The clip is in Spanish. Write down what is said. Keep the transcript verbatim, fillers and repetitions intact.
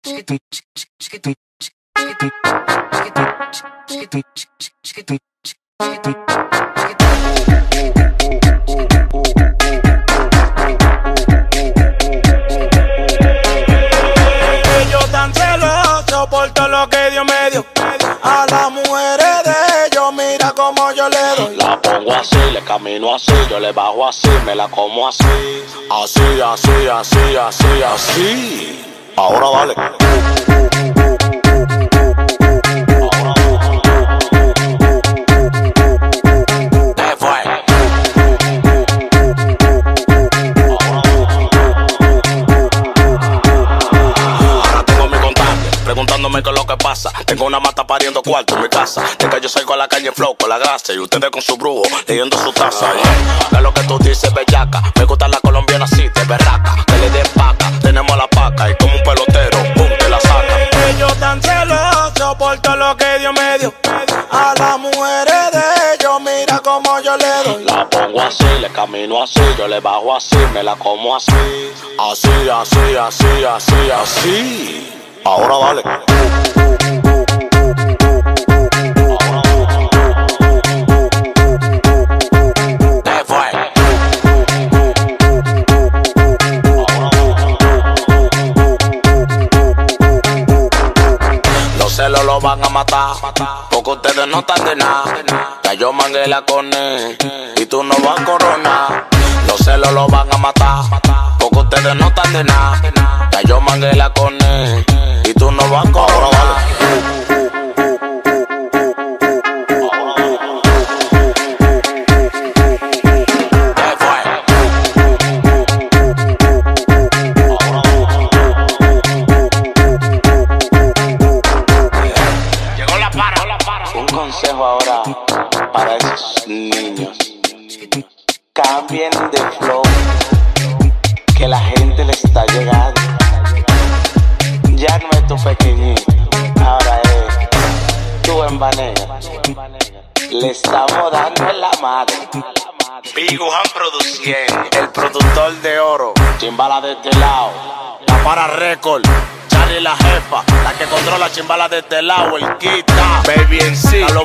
Ellos tan celosos por todo lo que Dios me dio. A las mujeres de ellos, mira como yo le doy. La pongo así, le camino así, yo le bajo así, me la como así. Así, así, así, así, así. Ahora dale. ¿Qué fue? Ahora tengo mi contacto, preguntándome qué es lo que pasa. Tengo una mata pariendo cuarto en mi casa. De que yo salgo a la calle flow con la grasa y ustedes con su brujo leyendo su taza. Yeah. ¿Qué es lo que tú dices, bellaca? Me gusta la colombiana así, de berraca. Que le den paca, tenemos la paca y como un pelotero, pum, te la saca. Ellos tan celosos por todo lo que Dios me dio. A las mujeres de ellos, mira como yo le doy. La pongo así, le camino así, yo le bajo así, me la como así. Así, así, así, así, así. Ahora dale. ¿Qué fue? Los celos lo van a matar, porque ustedes no están de nada. Ya yo mangué la con él, y tú no vas a coronar. Los celos lo van a matar, porque ustedes no están de nada. Ya yo mangué la con él, y tú no vas a coronar. Un consejo ahora para esos niños: cambien de flow, que la gente le está llegando. Ya no es tu pequeñito, ahora es tu embanera. Le estamos dando en la madre. Biguhan produciendo, el productor de oro. Chimbala de este lado, la para récord. Charlie la jefa, la que controla chimbala de este lado, el quita. Baby en sí,